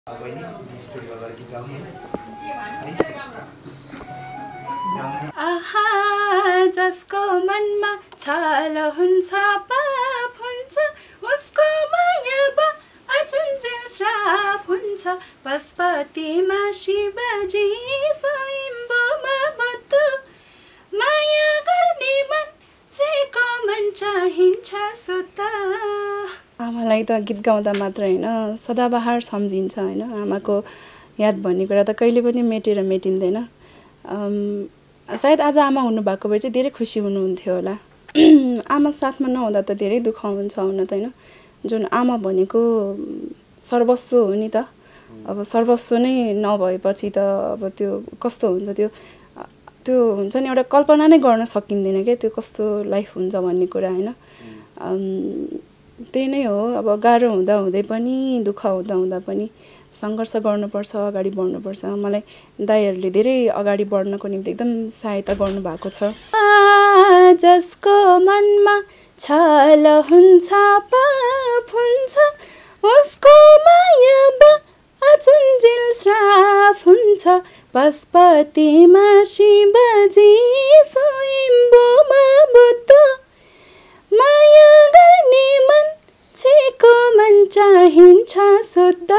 आहा जसको मनमा छल हुन्छ पाप हुन्छ उसको मायामा अचुन्जेल श्राप हुन्छ पशुपतिमा शिवजी स्वयम्भूमा बुद्ध माया गर्ने मान्छेको मन चाहिन्छ शुद्ध। आमालाई त गीत गाउँदा मात्र होइन सदाबहार सम्झिन्छ होइन। आमाको याद भन्ने कुरा त कहिले पनि मेटेर मेटिँदैन। सायद आज आमा हुनुभएको भए चाहिँ धेरै खुसी हुनुहुन्थ्यो होला। आमा साथमा नहुँदा त धेरै दुःख हुन्छ हुन त होइन। जुन आमा भनेको सर्वस्व हो नि त। अब सर्वस्व नै नभएपछि त अब त्यो कस्तो हुन्छ त्यो हुन्छ नि एउटा कल्पना नै गर्न सकिँदैन क्या त्यो कस्तो लाइफ हुन्छ भन्ने कुरा होइन। त्यही नै हो। अब गाह्रो हुँदा हुँदै पनि दुःख हुँदा हुँदा पनि सङ्घर्ष गर्नुपर्छ, अगाडि बढ्नुपर्छ। मलाई दाइहरूले धेरै अगाडि बढ्नको निम्ति एकदम सहायता गर्नुभएको छ। जसको मनमा छल हुन्छ पाप हुन्छ उसको मायामा अचुन्जेल श्राप हुन्छ पशुपतिमा शिवजी स्वयम्भूमा बुद्ध माया गर्ने मान्छेको मन चाहिन्छ शुद्ध।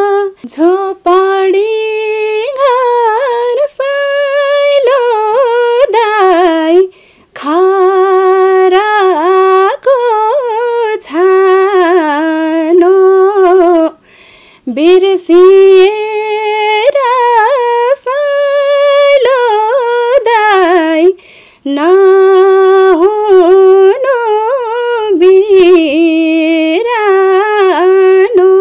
झोपडी घर साइलो दाइ खाराको छानो बिर्सिएर साइलो दाइ नहुनु बिरानो।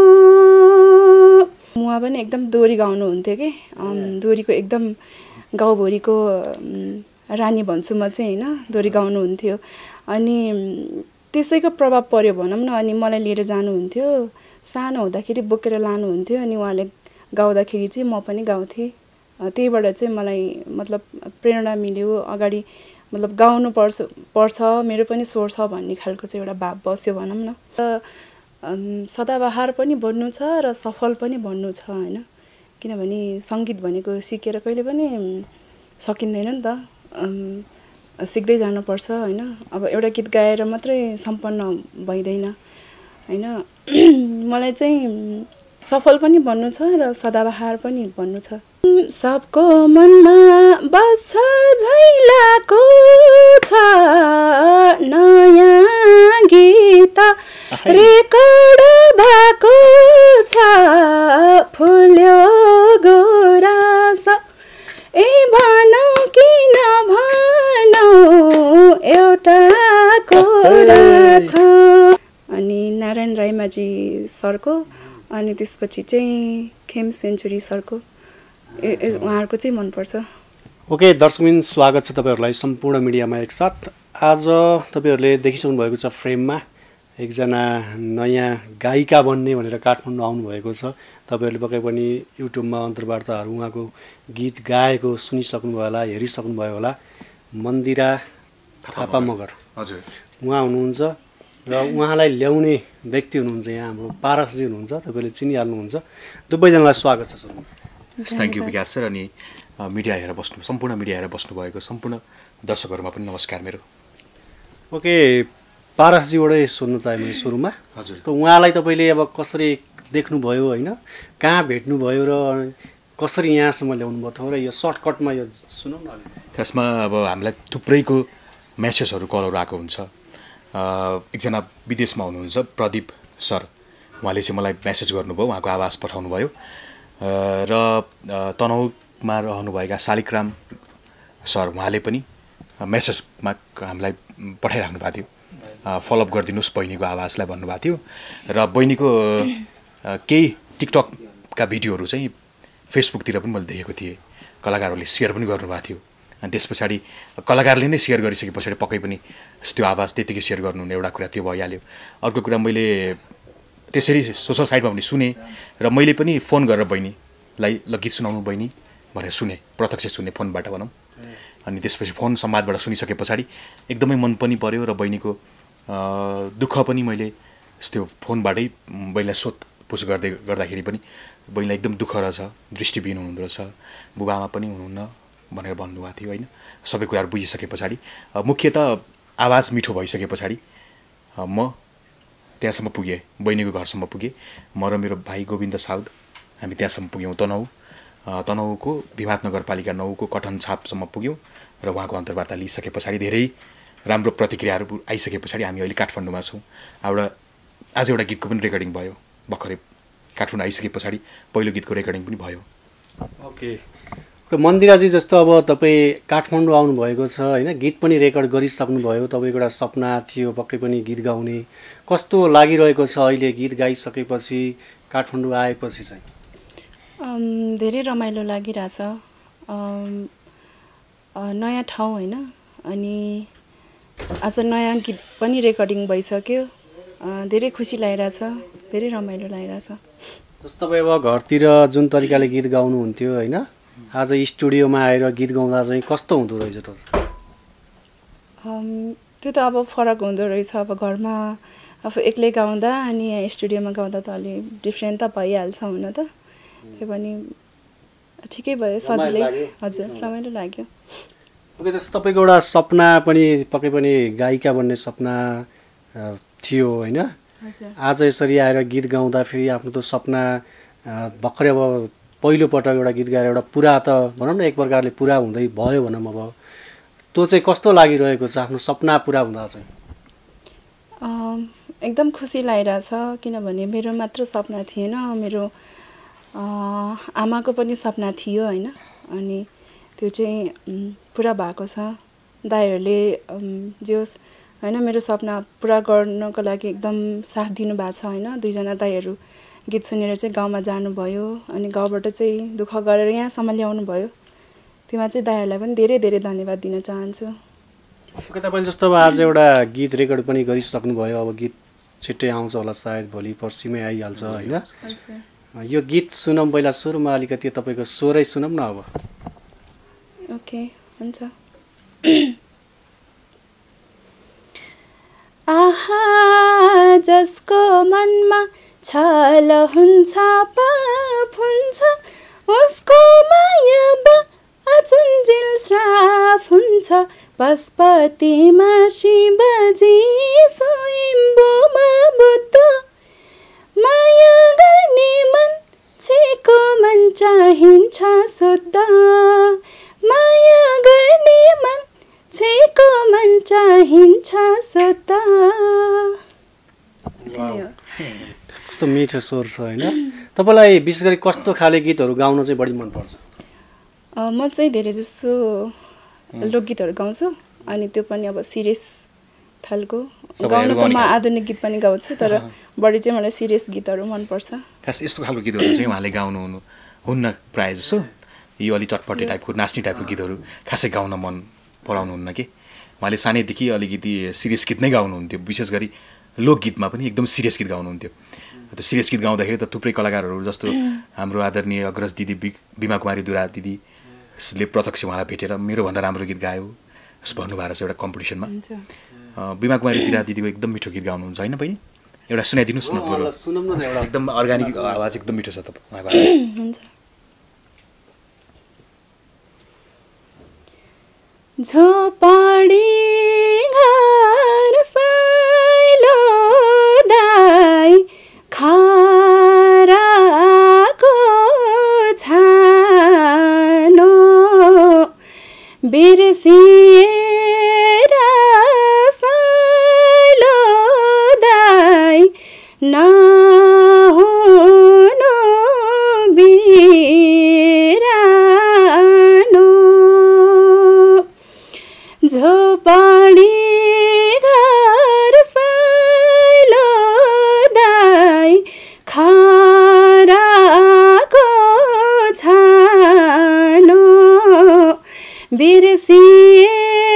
उहाँ पनि एकदम दोहोरी गाउनुहुन्थ्यो कि दोहोरीको एकदम गाउँभरिको रानी भन्छु म चाहिँ होइन। दोहोरी गाउनुहुन्थ्यो अनि त्यसैको प्रभाव पर्यो भनौँ न। अनि मलाई लिएर जानुहुन्थ्यो सानो हुँदाखेरि बोकेर लानुहुन्थ्यो अनि उहाँले गाउँदाखेरि चाहिँ म पनि गाउँथेँ। त्यहीबाट चाहिँ मलाई मतलब प्रेरणा मिल्यो अगाडि मतलब गाउनु पर्छ मेरो पनि स्वर छ भन्ने खालको चाहिँ एउटा भाव बस्यो भनौँ न। सदाबहार पनि बन्नु छ र सफल पनि बन्नु छ होइन। किनभने सङ्गीत भनेको सिकेर कहिले पनि सकिँदैन नि त। सिक्दै जानुपर्छ होइन। अब एउटा गीत गाएर मात्रै सम्पन्न भइँदैन होइन। मलाई चाहिँ सफल पनि भन्नु छ र सदाबहार पनि भन्नु छ। सबको मनमा बस्छ झैलाको छ नयाँ गीत रेकर्ड भएको छ फुल्यो गुराँस ए भनौँ कि नभनौँ एउटा कुरा छ। अनि नारायण रायमाझी सरको अनि त्यसपछि चाहिँ खेम सेन्चुरी सरको उहाँहरूको चाहिँ मनपर्छ। ओके दर्शकबिन स्वागत छ तपाईँहरूलाई सम्पूर्ण मिडियामा एकसाथ। आज तपाईँहरूले देखिसक्नु भएको छ फ्रेममा एकजना नयाँ गायिका बन्ने भनेर काठमाडौँ आउनुभएको छ। तपाईँहरूले पक्कै पनि युट्युबमा अन्तर्वार्ताहरू उहाँको गीत गाएको सुनिसक्नुभयो होला हेरिसक्नुभयो होला। मन्दिरा थापा मगर हजुर उहाँ हुनुहुन्छ र उहाँलाई ल्याउने व्यक्ति हुनुहुन्छ यहाँ हाम्रो पारसजी हुनुहुन्छ। तपाईँले चिनिहाल्नुहुन्छ। दुवैजनालाई स्वागत छ sir. Thank you Bikash sir. अनि मिडिया हेरेर बस्नु सम्पूर्ण मिडिया हेरेर बस्नुभएको सम्पूर्ण दर्शकहरूमा पनि नमस्कार मेरो। ओके पारसजीबाटै सोध्न चाहे मैले सुरुमा हजुर त उहाँलाई तपाईँले अब कसरी देख्नुभयो होइन कहाँ भेट्नुभयो र कसरी यहाँसम्म ल्याउनु भयो र यो सर्टकटमा यो सुनौँ न। खासमा अब हामीलाई थुप्रैको मेसेजहरू कलहरू आएको हुन्छ। एकजना विदेशमा हुनुहुन्छ प्रदीप सर उहाँले चाहिँ मलाई मेसेज गर्नुभयो उहाँको आवाज पठाउनु भयो र तनहुमा रहनुभएका शालिग्राम सर उहाँले पनि मेसेजमा हामीलाई पठाइराख्नु भएको थियो फलोअप गरिदिनुहोस् बहिनीको आवाजलाई भन्नुभएको थियो र बहिनीको केही टिकटकका भिडियोहरू चाहिँ फेसबुकतिर पनि मैले देखेको थिएँ। कलाकारहरूले सेयर पनि गर्नुभएको थियो। अनि त्यस पछाडि कलाकारले नै सेयर गरिसके पछाडि पक्कै पनि त्यो आवाज त्यतिकै सेयर गर्नुहुने एउटा कुरा त्यो भइहाल्यो। अर्को कुरा मैले त्यसरी सोसल साइटमा पनि सुने र मैले पनि फोन गरेर बहिनीलाई ल गीत सुनाउनु बहिनी भनेर सुने प्रत्यक्ष सुने फोनबाट भनौँ। अनि त्यसपछि फोन संवादबाट सुनिसके पछाडि एकदमै मन पनि पर्यो र बहिनीको दुःख पनि मैले त्यो फोनबाटै बहिनीलाई सोधपुछ गर्दाखेरि पनि बहिनीलाई एकदम दुःख रहेछ, दृष्टिविहीन हुनुहुँदो रहेछ, बुबाआमा पनि हुनुहुन्न भनेर भन्नुभएको थियो होइन। सबै कुराहरू बुझिसके पछाडि मुख्यतः आवाज मिठो भइसके पछाडि म त्यहाँसम्म पुगेँ, बहिनीको घरसम्म पुगेँ। म र मेरो भाइ गोविन्द साउद हामी त्यहाँसम्म पुग्यौँ। तनहुँको भिमात नगरपालिका 9 को कटन छापसम्म पुग्यौँ र उहाँको अन्तर्वार्ता लिइसके पछाडि धेरै राम्रो प्रतिक्रियाहरू आइसके पछाडि हामी अहिले काठमाडौँमा छौँ। आज एउटा गीतको पनि रेकर्डिङ भयो भर्खरै काठमाडौँ आइसके पछाडि पहिलो गीतको रेकर्डिङ पनि भयो। ओके मन्दिराजी, जस्तो अब तपाईँ काठमाडौँ आउनुभएको छ होइन, गीत पनि रेकर्ड गरिसक्नुभयो, तपाईँको एउटा सपना थियो पक्कै पनि गीत गाउने। कस्तो लागिरहेको छ अहिले गीत गाइसकेपछि, काठमाडौँ आएपछि चाहिँ? धेरै रमाइलो लागिरहेछ। नयाँ ठाउँ होइन, अनि आज नयाँ गीत पनि रेकर्डिङ भइसक्यो। धेरै खुसी लागिरहेछ, धेरै रमाइलो लागिरहेछ। जस्तो तपाईँ अब घरतिर जुन तरिकाले गीत गाउनुहुन्थ्यो होइन, आज स्टुडियोमा आएर गीत गाउँदा चाहिँ कस्तो हुँदो रहेछ त? त्यो त अब फरक हुँदो रहेछ। अब घरमा अब एक्लै गाउँदा अनि यहाँ स्टुडियोमा गाउँदा त अलि डिफ्रेन्ट त भइहाल्छ हुन त। त्यो पनि ठिकै भयो, सजिलै। हजुर, रमाइलो लाग्यो। ओके, जस्तो तपाईँको एउटा सपना पनि पक्कै पनि गायिका बन्ने सपना थियो होइन, आज यसरी आएर गीत गाउँदा फेरि आफ्नो त सपना भर्खरै अब पहिलोपटक एउटा गीत गाएर एउटा पुरा त भनौँ न, एक प्रकारले पुरा हुँदै भयो भनौँ। अब त्यो चाहिँ कस्तो लागिरहेको छ आफ्नो सपना पुरा हुँदा चाहिँ? एकदम खुसी लागिरहेछ, किनभने मेरो मात्र सपना थिएन, मेरो आमाको पनि सपना थियो होइन। अनि त्यो चाहिँ पुरा भएको छ। दाइहरूले जे होस् होइन, मेरो सपना पुरा गर्नको लागि एकदम साथ दिनुभएको छ होइन। दुईजना दाइहरू गीत सुनेर चाहिँ गाउँमा जानुभयो, अनि गाउँबाट चाहिँ दुःख गरेर यहाँसम्म ल्याउनु भयो। त्यसमा चाहिँ दाइहरूलाई पनि धेरै धेरै धन्यवाद दिन चाहन्छु। ओके, तपाईँले जस्तो अब आज एउटा गीत रेकर्ड पनि गरिसक्नुभयो, अब गीत छिट्टै आउँछ होला, सायद भोलि पर्सिमै आइहाल्छ होइन। यो गीत सुनौँ पहिला, सुरुमा अलिकति तपाईँको स्वरै सुनौँ न अब। ओके, हुन्छ। आहा, जसको मनमा छल हुन्छ पाप हुन्छ, उसको माया अचुन्जेल श्राप हुन्छ। पशुपतिमा शिवजी, स्वयम्भूमा बुद्ध, माया गर्ने मान्छेको मन चाहिन्छ शुद्ध, माया गर्ने मान्छेको मन चाहिन्छ शुद्ध। कस्तो मिठो स्वर छ होइन। तपाईँलाई विशेष गरी कस्तो खाले गीतहरू गाउन चाहिँ बढी मनपर्छ? म चाहिँ धेरै जस्तो लोकगीतहरू गाउँछु, अनि त्यो पनि अब सिरियस खालको। गाउन त म आधुनिक गीत पनि गाउँछु, तर बढी चाहिँ मलाई सिरियस गीतहरू मनपर्छ। खास यस्तो खालको गीतहरू चाहिँ उहाँले गाउनु हुन्न प्रायः जस्तो। यो अलि चटपटे टाइपको नाच्ने टाइपको गीतहरू खासै गाउन मन पराउनुहुन्न कि। उहाँले सानैदेखि अलिकति सिरियस गीत नै गाउनुहुन्थ्यो, विशेष गरी लोकगीतमा पनि एकदम सिरियस गीत गाउनुहुन्थ्यो। त्यो सिरियस गीत गाउँदाखेरि त थुप्रै कलाकारहरू जस्तो हाम्रो आदरणीय अग्रज दिदी बिमा कुमारी दुरा दिदीले प्रत्यक्ष उहाँलाई भेटेर मेरो भन्दा राम्रो गीत गायो भन्नुभएको छ एउटा कम्पिटिसनमा। बिमा कुमारी दुरा दिदीको एकदम मिठो गीत गाउनुहुन्छ होइन बहिनी? एउटा सुनाइदिनुहोस् न। एकदम अर्ग्यानिक आवाज एकदम मिठो छ उहाँको आवाज। झोपडी घर साइलो दाइ, खाराको छानो बिर्सिएर साइलो दाइ, नहुनु बिरानो। झोपडी घर साइलो दाइ, खाराको छानो बिर्सिएर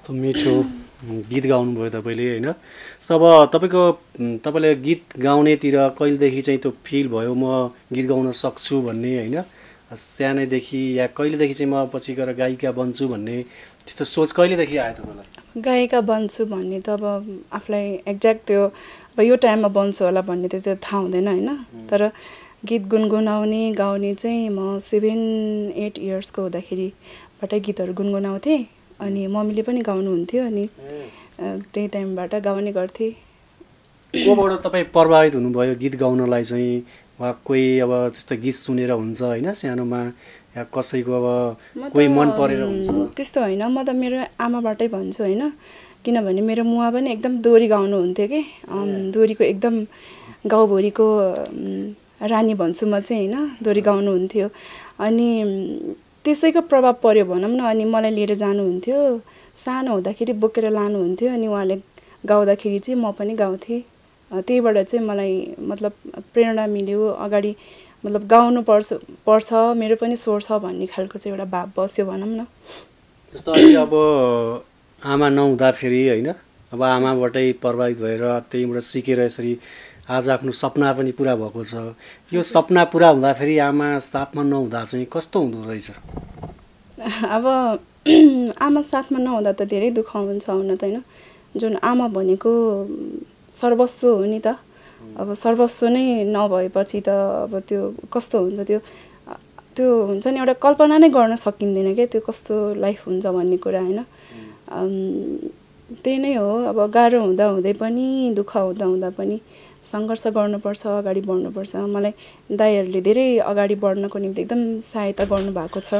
यस्तो मिठो गीत गाउनुभयो तपाईँले होइन। अब तपाईँले गीत गाउनेतिर कहिलेदेखि चाहिँ त्यो फिल भयो म गीत गाउन सक्छु भन्ने होइन, सानैदेखि या कहिलेदेखि चाहिँ म पछि गएर गायिका बन्छु भन्ने त्यस्तो सोच कहिलेदेखि आयो तपाईँलाई? गायिका बन्छु भन्ने त अब आफूलाई एक्ज्याक्ट त्यो अब यो टाइममा बन्छु होला भन्ने त त्यो थाहा हुँदैन होइन। तर गीत गुनगुनाउने गाउने चाहिँ म 7-8 इयर्सको हुँदाखेरिबाटै गीतहरू गुनगुनाउँथेँ। अनि मम्मीले पनि गाउनुहुन्थ्यो अनि त्यही टाइमबाट गाउने गर्थेँ। कोबाट तपाईँ प्रभावित हुनुभयो गीत गाउनलाई चाहिँ, वा कोही अब त्यस्तो गीत सुनेर हुन्छ होइन सानोमा, या कसैको अब कोही मन परेर हुन्छ? त्यस्तो होइन, म त मेरो आमाबाटै भन्छु होइन। किनभने मेरो मुवा पनि एकदम दोहोरी गाउनुहुन्थ्यो कि, दोहोरीको एकदम गाउँभरिको रानी भन्छु म चाहिँ होइन, दोहोरी गाउनुहुन्थ्यो। अनि त्यसैको प्रभाव पर्यो भनौँ न। अनि मलाई लिएर जानुहुन्थ्यो, सानो हुँदाखेरि बोकेर लानुहुन्थ्यो। अनि उहाँले गाउँदाखेरि चाहिँ म पनि गाउँथेँ। त्यहीबाट चाहिँ मलाई मतलब प्रेरणा मिल्यो, अगाडि मतलब गाउनु पर्छ मेरो पनि स्वर छ भन्ने खालको चाहिँ एउटा भाव बस्यो भनौँ न। जस्तो अहिले अब आमा नहुँदाखेरि होइन, अब आमाबाटै प्रभावित भएर त्यहीँबाट सिकेर यसरी आज आफ्नो सपना पनि पुरा भएको छ। यो सपना पुरा हुँदाखेरि आमा साथमा नहुँदा चाहिँ कस्तो हुँदो रहेछ? अब आमा साथमा नहुँदा त धेरै दुःख हुन्छ हुन त होइन। जुन आमा भनेको सर्वस्व हो नि त। अब सर्वस्व नै नभएपछि त अब त्यो कस्तो हुन्छ, त्यो हुन्छ नि, एउटा कल्पना नै गर्न सकिँदैन क्या त्यो कस्तो लाइफ हुन्छ भन्ने कुरा होइन। त्यही नै हो, अब गाह्रो हुँदा हुँदै पनि दुःख हुँदा हुँदा पनि सङ्घर्ष गर्नुपर्छ, अगाडि बढ्नुपर्छ। मलाई दाइहरूले धेरै अगाडि बढ्नको निम्ति एकदम सहायता गर्नुभएको छ।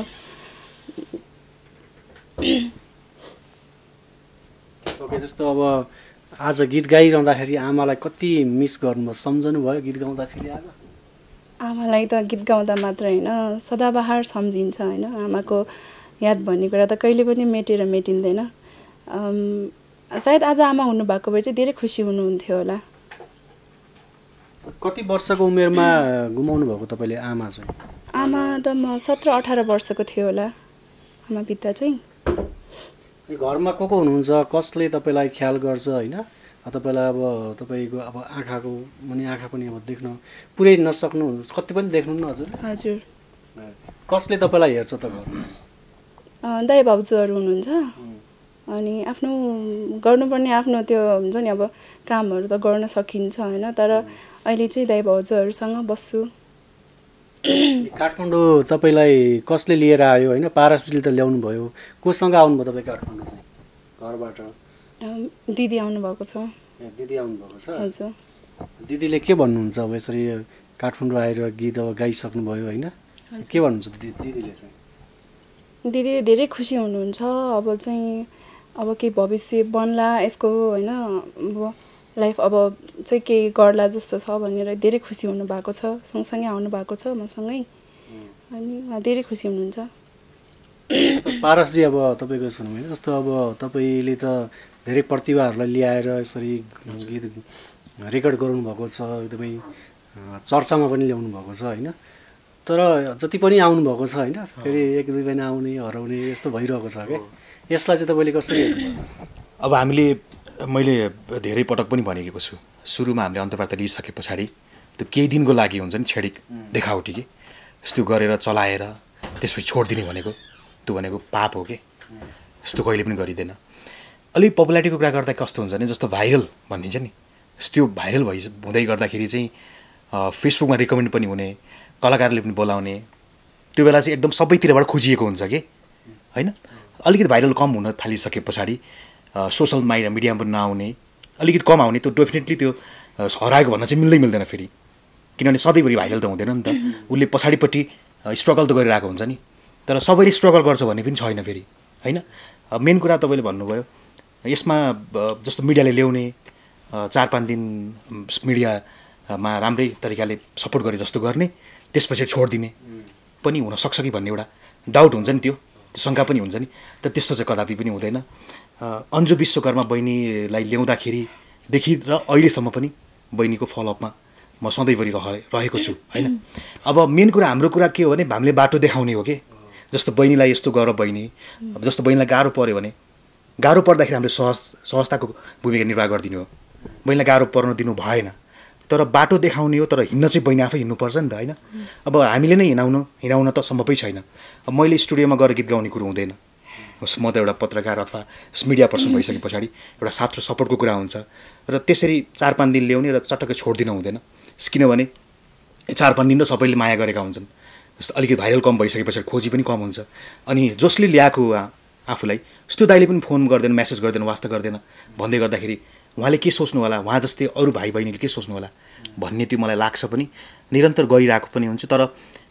ओके, जस्तो अब आज गीत गाइरहँदाखेरि आमालाई कति मिस गर्नुभयो, सम्झनु भयो गीत गाउँदाखेरि? आज आमालाई त गीत गाउँदा मात्र होइन सदाबहार सम्झिन्छ होइन। आमाको याद भन्ने कुरा त कहिले पनि मेटेर मेटिँदैन। सायद आज आमा हुनुभएको भए चाहिँ धेरै खुसी हुनुहुन्थ्यो होला। कति वर्षको उमेरमा गुमाउनु भएको तपाईँले आमा चाहिँ? आमा त म 17-18 वर्षको थियो होला आमा पिता चाहिँ। घरमा को हुनुहुन्छ, कसले तपाईँलाई ख्याल गर्छ होइन? तपाईँलाई अब तपाईँको अब आँखाको मुनि आँखा पनि अब देख्न पुरै नसक्नु, कति पनि देख्नु न हजुर? हजुर। कसले तपाईँलाई हेर्छ त घरमा? दाइ भाउजूहरू हुनुहुन्छ। अनि आफ्नो गर्नुपर्ने आफ्नो त्यो हुन्छ नि अब कामहरू त गर्न सकिन्छ होइन। तर अहिले चाहिँ दाइ भाउजूहरूसँग बस्छु। काठमाडौँ तपाईँलाई कसले लिएर आयो होइन? पारसजीले त ल्याउनु भयो, कोसँग आउनुभयो तपाईँ काठमाडौँ चाहिँ? घरबाट दिदी आउनुभएको छ। दिदी आउनुभएको छ? हजुर। दिदीले के भन्नुहुन्छ अब यसरी काठमाडौँ आएर गीत अब गाइसक्नुभयो होइन, के भन्नुहुन्छ दिदीले चाहिँ? दिदी धेरै खुसी हुनुहुन्छ। अब चाहिँ अब केही भविष्य बन्ला यसको होइन, अब लाइफ अब चाहिँ केही गर्ला जस्तो छ भनेर धेरै खुसी हुनुभएको छ। सँगसँगै आउनु भएको छ मसँगै अनि उहाँ धेरै खुसी हुनुहुन्छ। पारसजी अब तपाईँको सुनौँ होइन, जस्तो अब तपाईँले त धेरै प्रतिभाहरूलाई ल्याएर यसरी गीत रेकर्ड गराउनुभएको छ, एकदमै चर्चामा पनि ल्याउनु भएको छ होइन। तर जति पनि आउनुभएको छ होइन, फेरि एक दुई महिना आउने हराउने यस्तो भइरहेको छ क्या, यसलाई चाहिँ तपाईँले कसरी हेर्नुभएको छ? अब मैले धेरै पटक पनि भनेको छु, सुरुमा हामीले अन्तर्वार्ता लिइसके पछाडि त्यो केही दिनको लागि हुन्छ नि छेडिक देखावटी कि यस्तो गरेर चलाएर त्यसपछि छोडिदिने भनेको त्यो भनेको पाप हो कि, यस्तो कहिले पनि गरिँदैन। अलिक पपुलारिटीको कुरा गर्दा कस्तो हुन्छ नि, जस्तो भाइरल भनिन्छ नि, त्यो भाइरल हुँदै गर्दाखेरि चाहिँ फेसबुकमा रिकमेन्ड पनि हुने, कलाकारले पनि बोलाउने, त्यो बेला चाहिँ एकदम सबैतिरबाट खोजिएको हुन्छ कि होइन। अलिकति भाइरल कम हुन थालिसके पछाडि सोसल मिडियामा पनि नआउने, अलिकति कम आउने, त्यो डेफिनेटली त्यो हराएको भन्न चाहिँ मिल्दैन फेरि, किनभने सधैँभरि भाइरल त हुँदैन नि त। उसले पछाडिपट्टि स्ट्रगल त गरिरहेको हुन्छ नि, तर सबैले स्ट्रगल गर्छ भन्ने पनि छैन फेरि होइन। मेन कुरा तपाईँले भन्नुभयो यसमा जस्तो मिडियाले ल्याउने 4-5 दिन मिडियामा राम्रै तरिकाले सपोर्ट गरे जस्तो गर्ने, त्यसपछि छोडिदिने पनि हुनसक्छ कि भन्ने एउटा डाउट हुन्छ नि, त्यो शङ्का पनि हुन्छ नि। तर त्यस्तो चाहिँ कदापि पनि हुँदैन। अन्जु विश्वकर्मा बहिनीलाई ल्याउँदाखेरिदेखि र अहिलेसम्म पनि बहिनीको फलोअपमा म सधैँभरि रहेको छु होइन। अब मेन कुरा हाम्रो कुरा के हो भने हामीले बाटो देखाउने हो कि, जस्तो बहिनीलाई यस्तो गर बहिनी, जस्तो बहिनीलाई गाह्रो पऱ्यो भने गाह्रो पर्दाखेरि हामीले सहजताको भूमिका निर्वाह गरिदिनु हो। बहिनीलाई गाह्रो पर्न दिनु भएन, तर बाटो देखाउने हो, तर हिँड्न चाहिँ बहिनी आफै हिँड्नुपर्छ नि त होइन। अब हामीले नै हिँडाउन त सम्भवै छैन। अब मैले स्टुडियोमा गएर गीत गाउने कुरो हुँदैन। म त एउटा पत्रकार अथवा मिडिया पर्सन भइसके पछाडि एउटा साथ र सपोर्टको कुरा हुन्छ, र त्यसरी 4-5 दिन ल्याउने र चटक्कै छोडिदिन हुँदैन। किनभने 4-5 दिन त सबैले माया गरेका हुन्छन्, अलिकति भाइरल कम भइसके पछाडि खोजी पनि कम हुन्छ। अनि जसले ल्याएको आफूलाई यस्तो दाइले पनि फोन गर्दैन, मेसेज गर्दैन, वास्ता गर्दैन भन्दै गर्दाखेरि उहाँले के सोच्नु होला, उहाँ जस्तै अरू भाइ बहिनीले के सोच्नु होला भन्ने त्यो मलाई लाग्छ पनि। निरन्तर गरिरहेको पनि हुन्छ, तर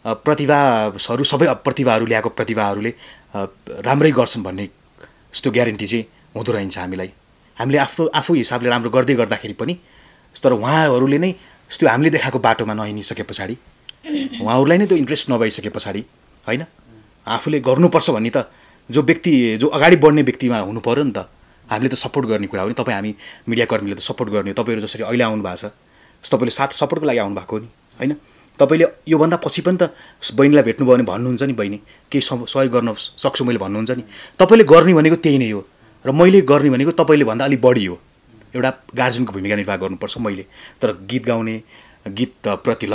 प्रतिभाहरू सबै प्रतिभाहरू ल्याएको प्रतिभाहरूले राम्रै गर्छन् भन्ने यस्तो ग्यारेन्टी चाहिँ हुँदो रहन्छ हामीलाई। हामीले आफू हिसाबले राम्रो गर्दै गर्दाखेरि पनि, तर उहाँहरूले नै यस्तो हामीले देखाएको बाटोमा नहिँडिसके पछाडि, उहाँहरूलाई नै त्यो इन्ट्रेस्ट नभइसके पछाडि होइन, आफूले गर्नुपर्छ भन्ने त जो अगाडि बढ्ने व्यक्तिमा हुनु पऱ्यो नि त। हामीले त सपोर्ट गर्ने कुरा हो नि। तपाईँ हामी मिडियाकर्मीले त सपोर्ट गर्ने हो। तपाईँहरू जसरी अहिले आउनु भएको छ, तपाईँले सपोर्टको लागि आउनु भएको हो नि होइन। तपाईँले योभन्दा पछि पनि त बहिनीलाई भेट्नुभयो भने भन्नुहुन्छ नि, बहिनी केही सहयोग गर्न सक्छु मैले भन्नुहुन्छ नि। तपाईँले गर्ने भनेको त्यही नै हो, र मैले गर्ने भनेको तपाईँले भन्दा अलिक बढी हो। एउटा गार्जियनको भूमिका निर्वाह गर्नुपर्छ मैले। तर गीत गाउने, गीतप्रति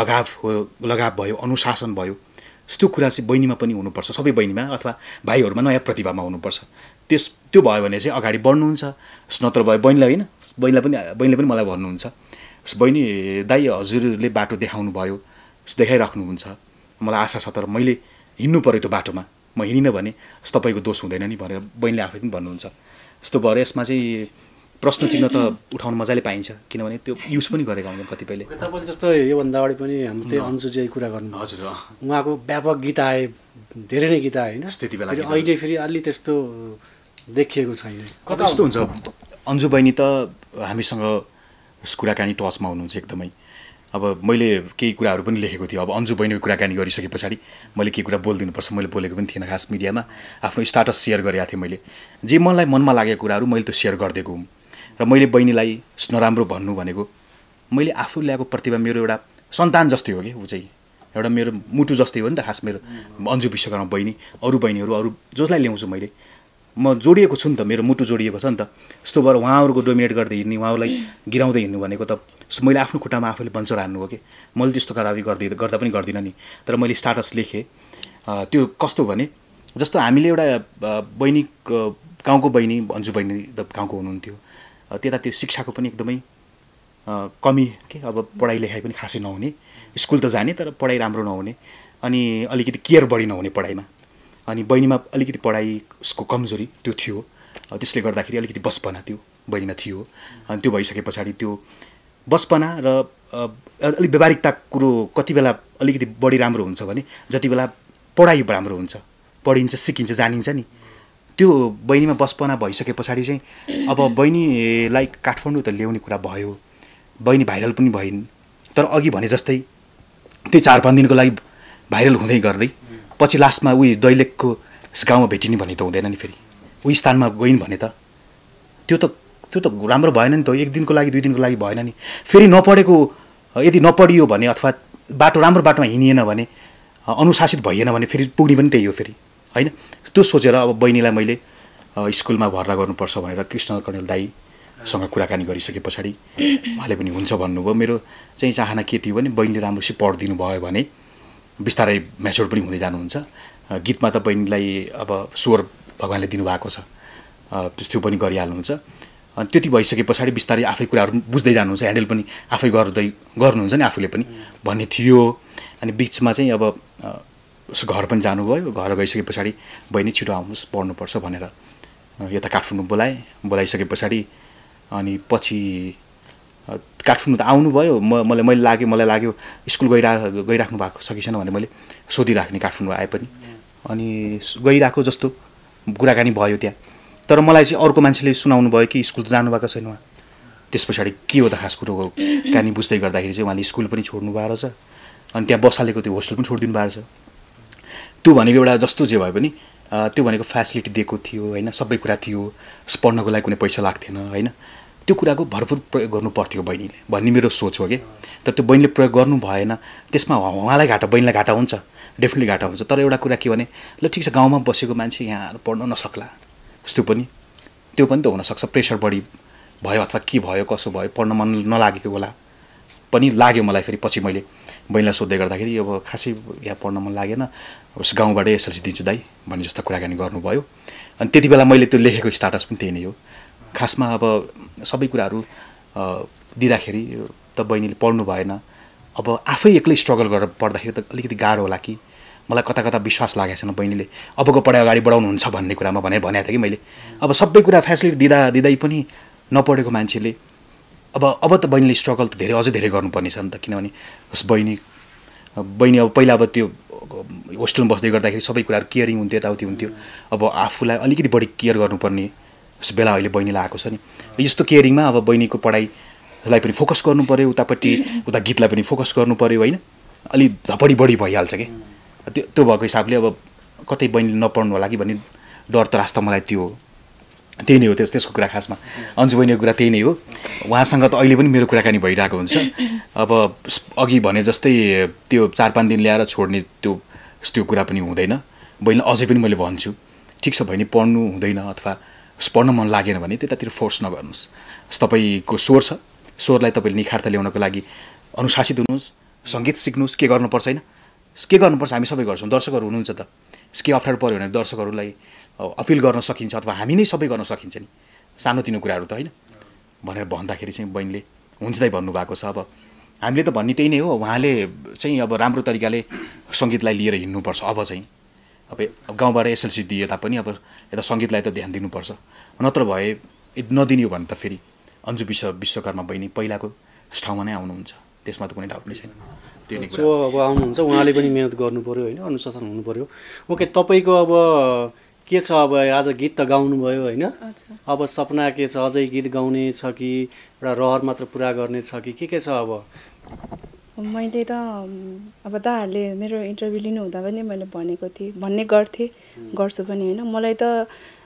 लगाव भयो, अनुशासन भयो, यस्तो कुरा चाहिँ बहिनीमा पनि हुनुपर्छ, सबै बहिनीमा अथवा भाइहरूमा नयाँ प्रतिभामा हुनुपर्छ। त्यो भयो भने चाहिँ अगाडि बढ्नुहुन्छ। नत्र भयो बहिनीलाई पनि मलाई भन्नुहुन्छ, बहिनी दाइ हजुरले बाटो देखाउनु भयो, देखाइराख्नुहुन्छ, मलाई आशा छ, तर मैले हिँड्नु पऱ्यो त्यो बाटोमा, म हिँडिनँ भने तपाईँको दोष हुँदैन नि भनेर बहिनीले आफै पनि भन्नुहुन्छ। यस्तो भएर यसमा चाहिँ प्रश्न चिन्ह त उठाउन मजाले पाइन्छ, किनभने त्यो युज पनि गरेका हुन्छन् कतिपयले। तपाईँले जस्तो योभन्दा अगाडि पनि हाम्रो त्यही अन्जुजी कुरा गर्नु। हजुर, उहाँको व्यापक गीत आए, धेरै नै गीत आए होइन। त्यति बेला अहिले फेरि अलि त्यस्तो देखिएको छैन। कता यस्तो हुन्छ, अन्जु बहिनी त हामीसँग कुराकानी टचमा हुनुहुन्छ एकदमै। अब मैले केही कुराहरू पनि लेखेको थिएँ। अब अन्जु बहिनीको कुराकानी गरिसके पछाडि मैले केही कुरा बोलिदिनुपर्छ, मैले बोलेको पनि थिएन खास मिडियामा। आफ्नो स्टाटस सेयर गरेको थिएँ मैले, जे मलाई मनमा लागेको कुराहरू मैले त्यो सेयर गरिदिएको हुँ। र मैले बहिनीलाई नराम्रो भन्नु भनेको, मैले आफू ल्याएको प्रतिभा मेरो एउटा सन्तान जस्तै हो कि, ऊ चाहिँ एउटा मेरो मुटु जस्तै हो नि त खास मेरो अन्जु विश्वकर्मा बहिनी। अरू बहिनीहरू अरू जसलाई ल्याउँछु मैले, म जोडिएको छु नि त, मेरो मुटु जोडिएको छ नि त। यस्तो भएर उहाँहरूको डोमिनेट गर्दै हिँड्ने, उहाँहरूलाई गिराउँदै हिँड्नु भनेको त मैले आफ्नो खुट्टामा आफूले बन्चर हान्नु हो कि। मैले त्यस्तो करावी गर्दा पनि गर्दिनँ नि, तर मैले स्टाटस लेखेँ। त्यो कस्तो भने, जस्तो हामीले एउटा बहिनी, गाउँको बहिनी, अन्जु बहिनी त गाउँको हुनुहुन्थ्यो, त्यतातिर शिक्षाको पनि एकदमै कमी के, अब पढाइ लेखाइ पनि खासै नहुने, स्कुल त जाने तर पढाइ राम्रो नहुने, अनि अलिकति केयर बढी नहुने पढाइमा, अनि बहिनीमा अलिकति पढाइको कमजोरी त्यो थियो। त्यसले गर्दाखेरि अलिकति बचपना त्यो बहिनीमा थियो। अनि त्यो भइसके पछाडि त्यो बचपना र अलिक व्यावहारिकता कुरो कति बेला अलिकति बढी राम्रो हुन्छ भने जति बेला पढाइ राम्रो हुन्छ, पढिन्छ, सिकिन्छ, जानिन्छ नि। त्यो बहिनीमा बचपना भइसके पछाडि चाहिँ अब बहिनीलाई काठमाडौँ त ल्याउने कुरा भयो, बहिनी भाइरल पनि भइन्। तर अघि भने जस्तै त्यही 4-5 दिनको लागि भाइरल हुँदै गर्दै पछि लास्टमा उही दैलेखको गाउँमा भेटिने भन्ने त हुँदैन नि। फेरि उही स्थानमा गइन् भने त त्यो त राम्रो भएन नि त। 1 दिनको लागि 2 दिनको लागि भएन नि। फेरि नपढेको, यदि नपढियो भने अथवा राम्रो बाटोमा हिँडिएन भने, अनुशासित भइएन भने फेरि पुग्ने पनि त्यही हो फेरि होइन। त्यो सोचेर अब बहिनीलाई मैले स्कुलमा भर्ना गर्नुपर्छ भनेर कृष्ण कणेल दाईसँग कुराकानी गरिसके पछाडि उहाँले पनि हुन्छ भन्नुभयो। मेरो चाहिँ चाहना के थियो भने बहिनीले राम्रोसित पढिदिनु भयो भने बिस्तारै म्याच्योर पनि हुँदै जानुहुन्छ। गीतमा त बहिनीलाई अब स्वर भगवान्ले दिनुभएको छ, त्यो पनि गरिहाल्नुहुन्छ। अनि त्यति भइसके पछाडि बिस्तारै आफै कुराहरू बुझ्दै जानुहुन्छ, ह्यान्डल पनि आफै गर्नुहुन्छ नि आफूले पनि भन्ने थियो। अनि बिचमा चाहिँ अब घर पनि जानुभयो। घर गइसके पछाडि बहिनी छिटो आउनुहोस्, पढ्नुपर्छ भनेर यता काठमाडौँ बोलाइसके पछाडि अनि पछि काठमाडौँ त आउनुभयो। मलाई लाग्यो स्कुल गइराख्नु भएको छ कि छैन भने मैले सोधिराख्ने काठमाडौँ आए पनि। अनि गइरहेको जस्तो कुराकानी भयो त्यहाँ। तर मलाई चाहिँ अर्को मान्छेले सुनाउनु भयो कि स्कुल जानुभएको छैन उहाँ। त्यस पछाडि के हो त खास कुरो कहानी बुझ्दै गर्दाखेरि चाहिँ उहाँले स्कुल पनि छोड्नु भएको रहेछ, अनि त्यहाँ बसालेको त्यो होस्टेल पनि छोडिदिनु भएको छ। त्यो भनेको एउटा जस्तो जे भए पनि त्यो भनेको फेसिलिटी दिएको थियो होइन, सबै कुरा थियो, पढ्नको लागि कुनै पैसा लाग्थेन होइन। त्यो कुराको भरपुर प्रयोग गर्नु पर्थ्यो बहिनीले भन्ने मेरो सोच हो कि। तर त्यो बहिनीले प्रयोग गर्नु भएन, त्यसमा उहाँलाई घाटा, बहिनीलाई घाटा हुन्छ, डेफिनेटली घाटा हुन्छ। तर एउटा कुरा के भने, ल ठिक छ गाउँमा बसेको मान्छे यहाँ पढ्न नसक्ला, यस्तो पनि त्यो पनि त हुनसक्छ, प्रेसर बढी भयो अथवा के भयो कसो भयो, पढ्न मन नलागेको होला पनि लाग्यो मलाई। फेरि पछि मैले बहिनीलाई सोध्दै गर्दाखेरि अब खासै यहाँ पढ्न मन लागेन, उस गाउँबाटै एसएलसी दिन्छु दाइ भन्ने जस्तो कुराकानी गर्नुभयो। अनि त्यति बेला मैले त्यो लेखेको स्टाटस पनि त्यही नै हो। खासमा अब सबै कुराहरू दिँदाखेरि त बहिनीले पढ्नु भएन, अब आफै एक्लै स्ट्रगल गरेर पढ्दाखेरि त अलिकति गाह्रो होला कि, मलाई कता कता विश्वास लागेको छैन बहिनीले अबको पढाइ अगाडि बढाउनुहुन्छ भन्ने कुरामा भनेको थिएँ कि मैले। अब सबै कुरा फेसिलिटी दिँदै पनि नपढेको मान्छेले अब त बहिनीले स्ट्रगल त अझै धेरै गर्नुपर्ने छ नि त, किनभने बहिनी अब पहिला अब त्यो होस्टेलमा बस्दै गर्दाखेरि सबै कुराहरू केयरिङ हुन्थ्यो, यताउति हुन्थ्यो। अब आफूलाई अलिकति बढी केयर गर्नुपर्ने बेला अहिले बहिनीलाई आएको छ नि। यस्तो केयरिङमा अब बहिनीको पढाइलाई पनि फोकस गर्नु पऱ्यो, उता गीतलाई पनि फोकस गर्नु पऱ्यो होइन, अलि धपडी बढी भइहाल्छ कि। त्यो भएको हिसाबले अब कतै बहिनीले नपढ्नु होला कि भन्ने डर त रास्ता मलाई त्यही नै हो। त्यसको कुरा खासमा अन्जु बहिनीको कुरा त्यही नै हो। उहाँसँग त अहिले पनि मेरो कुराकानी भइरहेको हुन्छ। अब अघि भने जस्तै त्यो 4-5 दिन ल्याएर छोड्ने त्यो कुरा पनि हुँदैन। बहिनीलाई अझै पनि मैले भन्छु, ठिक छ बहिनी पढ्नु हुँदैन अथवा पढ्न मन लागेन भने त्यतातिर फोर्स नगर्नुहोस्। तपाईँको स्वर छ, स्वरलाई तपाईँले निखार्ता ल्याउनको लागि अनुशासित हुनुहोस्, सङ्गीत सिक्नुहोस्, के गर्नुपर्छ होइन, के गर्नुपर्छ हामी सबै गर्छौँ। दर्शकहरू हुनुहुन्छ त, के अप्ठ्यारो पऱ्यो भने दर्शकहरूलाई अपिल गर्न सकिन्छ अथवा हामी नै सबै गर्न सकिन्छ नि, सानोतिनो कुराहरू त होइन भनेर भन्दाखेरि चाहिँ बहिनीले हुन्छ दाइ भन्नुभएको छ। अब हामीले त भन्ने त्यही नै हो, उहाँले चाहिँ अब राम्रो तरिकाले सङ्गीतलाई लिएर हिँड्नुपर्छ। अब चाहिँ अब गाउँबाट एसएलसी दिए तापनि अब यता सङ्गीतलाई त ध्यान दिनुपर्छ, नत्र भए नदिने हो भने त फेरि अन्जु विश्वकर्मा बहिनी पहिलाको ठाउँमा नै आउनुहुन्छ, त्यसमा त कुनै डाउट नै छैन। सो अब आउनुहुन्छ, उहाँले पनि मिहिनेत गर्नु पऱ्यो होइन, अनुशासन हुनु पऱ्यो। ओके, तपाईँको अब के छ, अब आज गीत त गाउनुभयो होइन, अब सपना के छ, अझै गीत गाउने छ कि एउटा रहर मात्र पुरा गर्ने छ कि के छ? अब मैले त अब दाहरूले मेरो इन्टरभ्यू लिनुहुँदा पनि मैले भन्ने गर्छु पनि होइन। मलाई त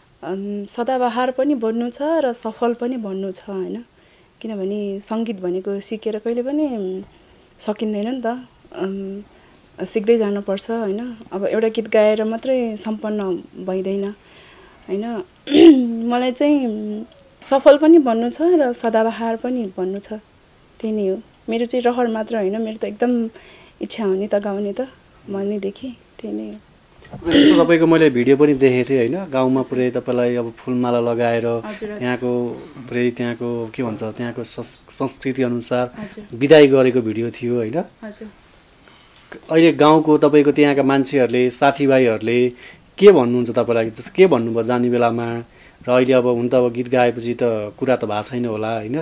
सदाबहार पनि बन्नु छ र सफल पनि बन्नु छ होइन, किनभने सङ्गीत भनेको सिकेर कहिले पनि सकिँदैन नि त, सिक्दै जानुपर्छ होइन। अब एउटा गीत गाएर मात्रै सम्पन्न भइँदैन होइन। मलाई चाहिँ सफल पनि बन्नु छ र सदाबहार पनि बन्नु छ, त्यही नै हो। मेरो चाहिँ रहर मात्र होइन, मेरो त एकदम इच्छा हो नि त गाउने त भन्नेदेखि, त्यही नै हो। जस्तो तपाईँको मैले भिडियो पनि देखेको थिएँ होइन, गाउँमा पुरै तपाईँलाई अब फुलमाला लगाएर त्यहाँको पुरै त्यहाँको के भन्छ त्यहाँको संस्कृति अनुसार बिदाई गरेको भिडियो थियो होइन। अहिले गाउँको तपाईँको त्यहाँका मान्छेहरूले साथीभाइहरूले के भन्नुहुन्छ तपाईँलाई, जस्तो के भन्नुभयो जाने बेलामा, र अहिले अब हुन त अब गीत गाएपछि त कुरा त भएको छैन होला होइन,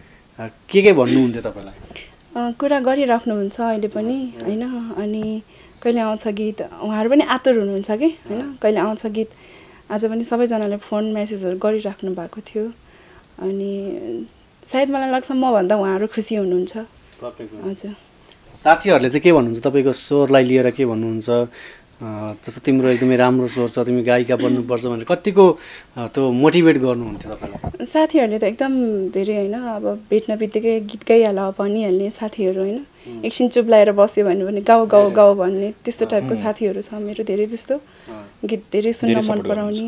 के भन्नुहुन्थ्यो तपाईँलाई? कुरा गरिराख्नुहुन्छ अहिले पनि होइन। अनि कहिले आउँछ गीत, उहाँहरू पनि आतुर हुनुहुन्छ कि होइन, कहिले आउँछ गीत। आज पनि सबैजनाले फोन मेसेजहरू गरिराख्नु भएको थियो। अनि सायद मलाई लाग्छ मभन्दा उहाँहरू खुसी हुनुहुन्छ। हजुर, साथीहरूले चाहिँ के भन्नुहुन्छ तपाईँको स्वरलाई लिएर, के भन्नुहुन्छ? जस्तो तिम्रो एकदमै राम्रो स्वर छ, तिमी गायिका बन्नुपर्छ भनेर कतिको त्यो मोटिभेट गर्नुहुन्थ्यो तपाईँलाई? साथीहरूले त एकदम धेरै होइन, अब भेट्न बित्तिकै गीत गाइहाल भनिहाल्ने साथीहरू होइन, एकछिन चुप लाएर बस्यो भने पनि गाउँ गाउँ गाउँ भन्ने त्यस्तो टाइपको साथीहरू छ मेरो धेरै जस्तो। गीत धेरै सुन्न मन पराउने,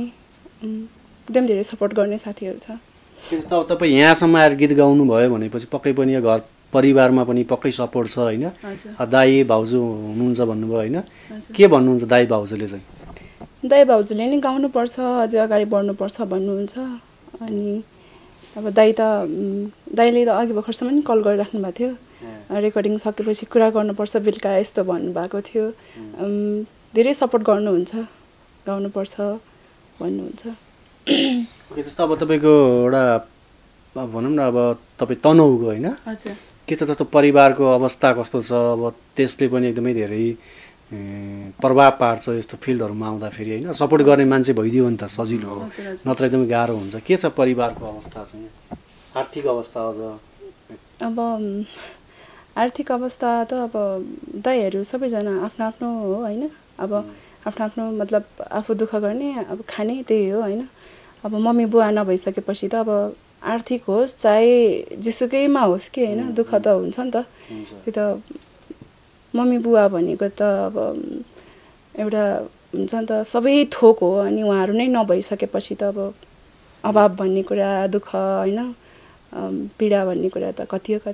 एकदम धेरै सपोर्ट गर्ने साथीहरू छ। जस्तो अब तपाईँ यहाँसम्म आएर गीत गाउनु भयो भनेपछि पक्कै पनि घर परिवारमा पनि पक्कै सपोर्ट छ होइन। दाई भाउजू हुनुहुन्छ भन्नुभयो होइन, के भन्नुहुन्छ दाई भाउजूले चाहिँ? दाई भाउजूले नि गाउनुपर्छ, अझै अगाडि बढ्नुपर्छ भन्नुहुन्छ। अनि अब दाइले त अघि भर्खरसम्म नि कल गरिराख्नु भएको थियो, रेकर्डिङ सकेपछि कुरा गर्नुपर्छ बेलुका यस्तो भन्नुभएको थियो। धेरै सपोर्ट गर्नुहुन्छ, गाउनुपर्छ भन्नुहुन्छ। जस्तो अब तपाईँको एउटा भनौँ न, अब तपाईँ तनहुको होइन, के छ जस्तो परिवारको अवस्था कस्तो छ? अब त्यसले पनि एकदमै धेरै प्रभाव पार्छ यस्तो फिल्डहरूमा आउँदाखेरि होइन। सपोर्ट गर्ने मान्छे भइदियो भने त सजिलो हो, नत्र एकदमै गाह्रो हुन्छ। के छ परिवारको अवस्था चाहिँ, आर्थिक अवस्था? अब आर्थिक अवस्था त अब दाइहरू सबैजना आफ्नो आफ्नो हो होइन। अब आफ्नो आफ्नो मतलब आफू दुःख गर्ने अब खाने त्यही हो होइन। अब मम्मी बुवा नभइसकेपछि त अब आर्थिक होस् चाहे जेसुकैमा होस् कि होइन, दुःख त हुन्छ नि त। त्यो त मम्मी बुवा भनेको त अब एउटा हुन्छ नि त, सबै थोक हो। अनि उहाँहरू नै नभइसकेपछि त अब अभाव भन्ने कुरा, दुःख होइन, पीडा भन्ने कुरा त कति हो।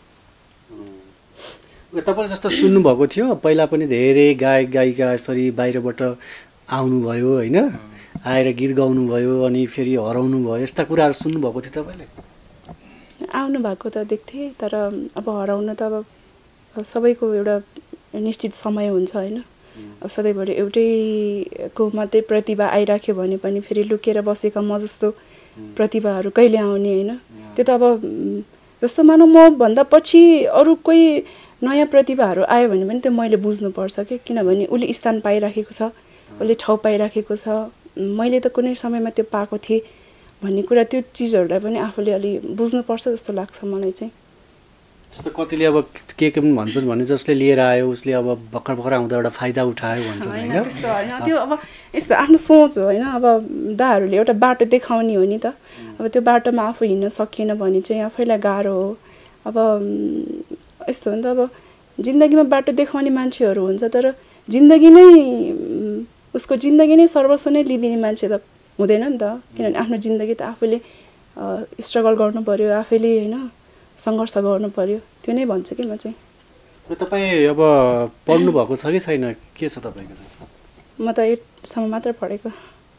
तपाईँले जस्तो सुन्नुभएको थियो पहिला पनि धेरै गायक गायिका यसरी बाहिरबाट आउनुभयो होइन, आएर गीत गाउनुभयो अनि फेरि हराउनु भयो, यस्ता कुराहरू सुन्नुभएको थियो तपाईँले? आउनु भएको त देख्थेँ, तर अब हराउन त अब सबैको एउटा निश्चित समय हुन्छ होइन। अब सधैँभरि एउटैको मात्रै प्रतिभा आइराख्यो भने पनि फेरि लुकेर बसेका म जस्तो प्रतिभाहरू कहिले आउने होइन। त्यो त अब जस्तो मानौँ म भन्दा पछि अरू कोही नयाँ प्रतिभाहरू आयो भने पनि त्यो मैले बुझ्नुपर्छ कि, किनभने उसले स्थान पाइराखेको छ, उसले ठाउँ पाइराखेको छ, मैले त कुनै समयमा त्यो पाएको थिएँ भन्ने कुरा, त्यो चिजहरूलाई पनि आफूले अलि बुझ्नुपर्छ जस्तो लाग्छ मलाई चाहिँ। जस्तो कतिले अब के पनि भन्छन् भने जसले लिएर आयो उसले अब भर्खर आउँदा एउटा फाइदा उठायो भन्छन् होइन। त्यस्तो होइन, त्यो अब यस्तो आफ्नो सोच हो होइन। अब दाहरूले एउटा बाटो देखाउने हो नि त, अब त्यो बाटोमा आफू हिँड्न सकिएन भने चाहिँ आफैलाई गाह्रो हो। अब यस्तो हो नि त, अब जिन्दगीमा बाटो देखाउने मान्छेहरू हुन्छ, तर जिन्दगी नै उसको जिन्दगी नै सर्वस्व नै लिइदिने मान्छे त हुँदैन नि त, किनभने आफ्नो जिन्दगी त आफूले स्ट्रगल गर्नु पर्यो, आफैले होइन सङ्घर्ष गर्नु पर्यो, त्यो नै भन्छु कि म चाहिँ। तपाईँ अब पढ्नु भएको छ कि छैन, के छ तपाईँको चाहिँ? म त 8सम्म मात्र पढेको।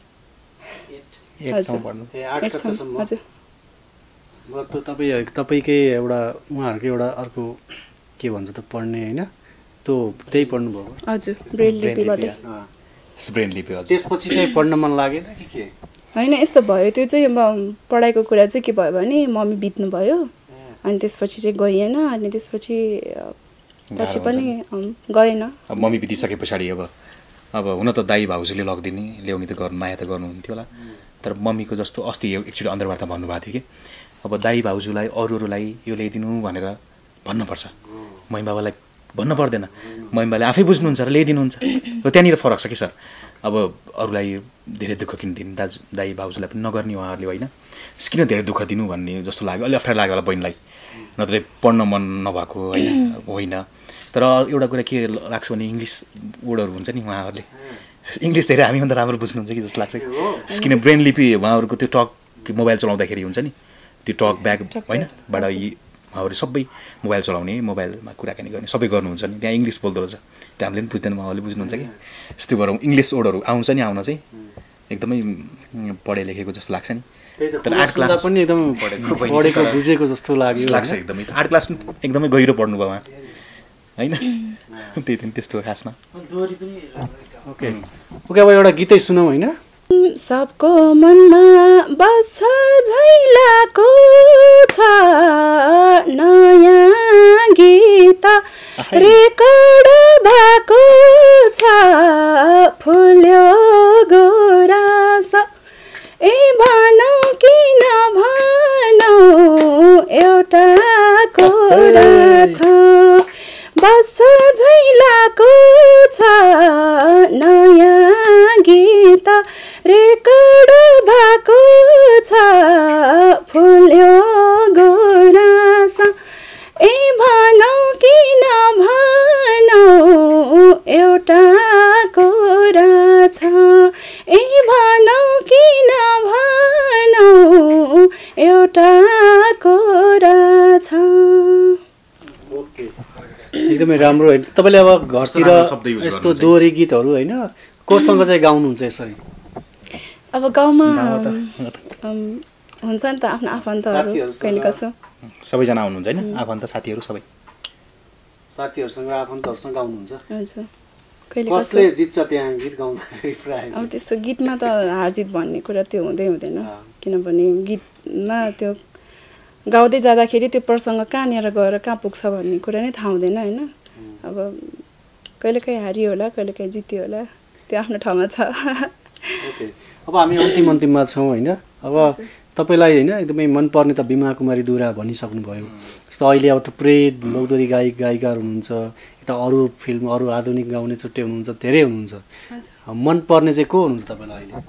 8सम्म पढ्नु? 8 कक्षासम्म? हजुर। तपाईँकै एउटा उहाँहरूकै एउटा अर्को के भन्छ त पढ्ने होइन, त्यो त्यही पढ्नुभएको? हजुर, ब्रेल लिपिबाटै। ब्रेल लिपि। हजुर। त्यसपछि चाहिँ पढ्न मन लागेन कि के? होइन, यस्तो भयो, त्यो चाहिँ अब पढाइको कुरा चाहिँ के भयो भने मम्मी बित्नु भयो, अनि त्यसपछि चाहिँ गइएन, अनि त्यसपछि पछि पनि गएन। अब मम्मी बितिसके पछाडि अब हुन त दाई भाउजूले लगिदिने ल्याउने त गर्नु माया त गर्नुहुन्थ्यो होला, तर मम्मीको जस्तो अस्ति एकचोटि अन्तर्वार्ता भन्नुभएको थियो कि अब दाई भाउजूलाई अरूलाई यो ल्याइदिनु भनेर भन्नुपर्छ, मम्मी बाबालाई भन्न पर्दैन, मम्मी बाबाले आफै बुझ्नुहुन्छ र ल्याइदिनुहुन्छ। र त्यहाँनिर फरक छ कि सर, अब अरूलाई धेरै दुःख किन दिनु, दाई भाउजूलाई पनि नगर्ने उहाँहरूले होइन, किन धेरै दुःख दिनु भन्ने जस्तो लाग्यो, अलि अप्ठ्यारो लाग्यो होला बहिनीलाई, नत्र पढ्न मन नभएको होइन। तर एउटा कुरा के लाग्छ भने इङ्ग्लिस वर्डहरू हुन्छ नि, उहाँहरूले इङ्ग्लिस धेरै हामीभन्दा राम्रो बुझ्नुहुन्छ कि जस्तो लाग्छ। किन ब्रेन लिपि उहाँहरूको त्यो टक मोबाइल चलाउँदाखेरि हुन्छ नि, त्यो टक ब्याक होइन बाट उहाँहरू सबै मोबाइल चलाउने, मोबाइलमा कुराकानी गर्ने सबै गर्नुहुन्छ नि, त्यहाँ इङ्ग्लिस बोल्दो रहेछ, त्यो हामीले पनि बुझ्दैन, उहाँहरूले बुझ्नुहुन्छ कि। यस्तो भएर इङ्ग्लिस वर्डहरू आउँछ नि, आउन चाहिँ एकदमै पढे लेखेको जस्तो लाग्छ नि। तर 8 क्लास पनि एकदम पढेको बुझेको जस्तो लाग्छ एकदमै। 8 क्लास एकदमै गहिरो पढ्नुभयो उहाँ होइन, त्यही थियो त्यस्तो खासमा। ओके अब एउटा गीतै सुनौँ होइन। सबको मनमा बस्छ झैलाको छ नयाँ गीत रेकर्ड भएको छ फुल्यो गुराँस ए भनौँ कि नभनौँ एउटा कुरा छ बस्छ झैलाको छ नयाँ गीत रेकर्ड भएको छ फुल्यो गुराँस ए भनौँ कि नभनौँ एउटा कुरा छ ए भनौँ कि नभनौँ एउटा कुरा छ। एकदमै राम्रो होइन। तपाईँले अब घरतिर यस्तो दोहोरी गीतहरू होइन कोसँग चाहिँ गाउनुहुन्छ यसरी? अब गाउँमा हुन्छ नि त आफ्नो आफन्तहरू कहिले कसो सबैजना आउनुहुन्छ होइन, आफन्त साथीहरू सबै साथीहरूसँग आफन्तहरूसँग गाउनुहुन्छ? हजुर। कहिले कसले जित्छ त्यहाँ गीत गाउँदाखेरि प्राय? अब त्यस्तो गीतमा त हारजित भन्ने कुरा त्यो हुँदै हुँदैन, किनभने गीतमा त्यो गाउँदै जाँदाखेरि त्यो प्रसङ्ग कहाँनिर गएर कहाँ पुग्छ भन्ने कुरा नै थाहा हुँदैन होइन। अब कहिलेकाहीँ हारियो होला, कहिलेकाहीँ जित्यो होला, त्यो आफ्नो ठाउँमा छ। ओके, अब हामी अन्तिममा छौँ होइन। अब तपाईँलाई होइन एकदमै मनपर्ने त बिमला कुमारी दुरा भनिसक्नुभयो, जस्तो अहिले अब थुप्रै लोकदोरी गायक गायिकाहरू हुनुहुन्छ, यता अरू फिल्म अरू आधुनिक गाउने छुट्टै हुनुहुन्छ, धेरै हुनुहुन्छ, मनपर्ने चाहिँ को हुनुहुन्छ तपाईँलाई अहिले?